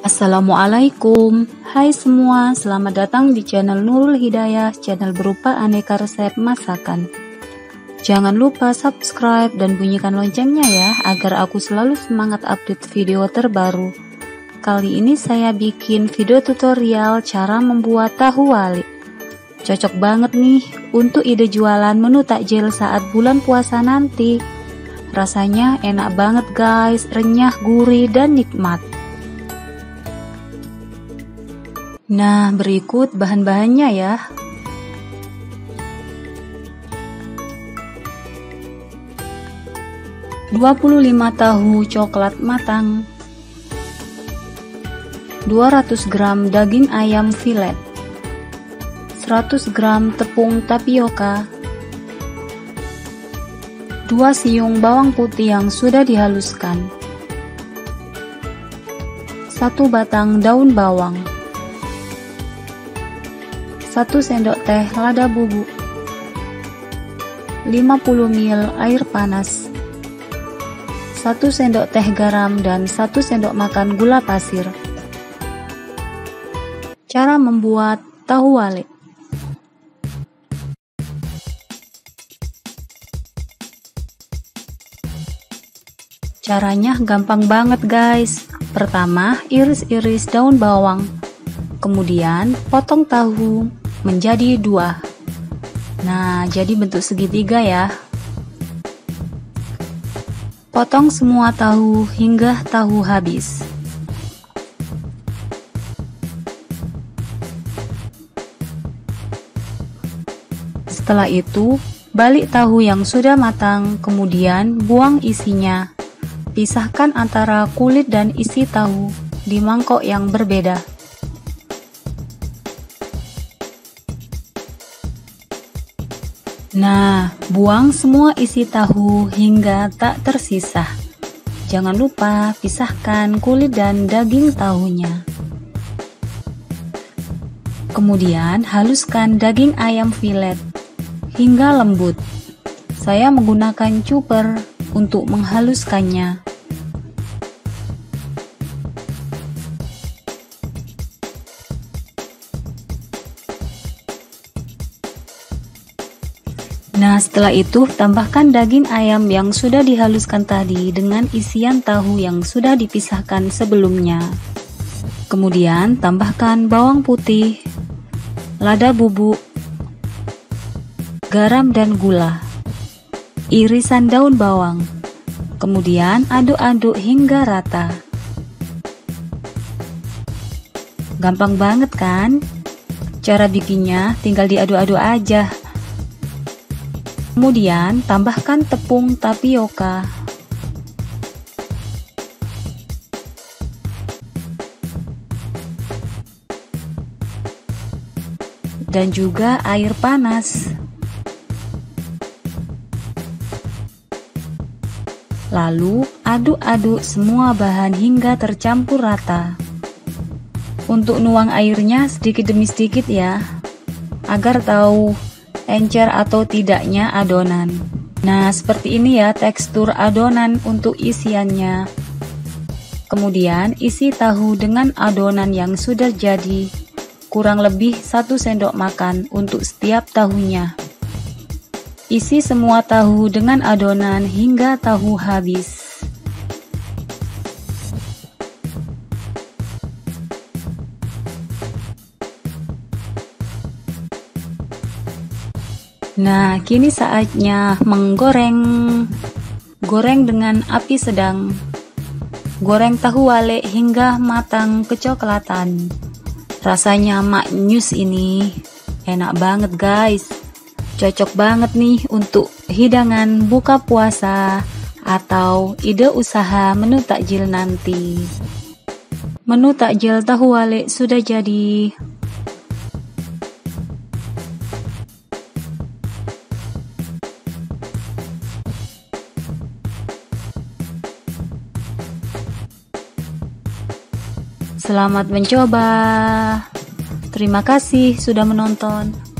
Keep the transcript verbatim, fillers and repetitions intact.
Assalamualaikum. Hai semua, selamat datang di channel Nurul Hidayah, channel berupa aneka resep masakan. Jangan lupa subscribe dan bunyikan loncengnya ya, agar aku selalu semangat update video terbaru. Kali ini saya bikin video tutorial cara membuat tahu wali. Cocok banget nih untuk ide jualan menu takjil saat bulan puasa nanti. Rasanya enak banget guys, renyah, gurih, dan nikmat. Nah, berikut bahan-bahannya ya. dua puluh lima tahu coklat matang, dua ratus gram daging ayam filet, seratus gram tepung tapioka, dua siung bawang putih yang sudah dihaluskan, satu batang daun bawang, satu sendok teh lada bubuk, lima puluh mililiter air panas, satu sendok teh garam, dan satu sendok makan gula pasir. Cara membuat tahu wali. Caranya gampang banget guys. Pertama, iris-iris daun bawang, kemudian potong tahu menjadi dua. Nah, jadi bentuk segitiga ya. Potong semua tahu hingga tahu habis. Setelah itu, balik tahu yang sudah matang, kemudian buang isinya. Pisahkan antara kulit dan isi tahu di mangkok yang berbeda. Nah, buang semua isi tahu hingga tak tersisa. Jangan lupa pisahkan kulit dan daging tahunya. Kemudian haluskan daging ayam filet hingga lembut. Saya menggunakan chopper untuk menghaluskannya. Nah, setelah itu tambahkan daging ayam yang sudah dihaluskan tadi dengan isian tahu yang sudah dipisahkan sebelumnya. Kemudian tambahkan bawang putih, lada bubuk, garam dan gula, irisan daun bawang. Kemudian aduk-aduk hingga rata. Gampang banget kan? Cara bikinnya tinggal diaduk-aduk aja. Kemudian tambahkan tepung tapioka, dan juga air panas. Lalu aduk-aduk semua bahan hingga tercampur rata. Untuk nuang airnya sedikit demi sedikit ya, agar tahu encer atau tidaknya adonan. Nah, seperti ini ya tekstur adonan untuk isiannya. Kemudian isi tahu dengan adonan yang sudah jadi, kurang lebih satu sendok makan untuk setiap tahunya. Isi semua tahu dengan adonan hingga tahu habis. Nah, kini saatnya menggoreng. Goreng dengan api sedang. Goreng tahu wale hingga matang kecoklatan. Rasanya maknyus ini. Enak banget guys. Cocok banget nih untuk hidangan buka puasa atau ide usaha menu takjil nanti. Menu takjil tahu wale sudah jadi. Selamat mencoba. Terima kasih sudah menonton.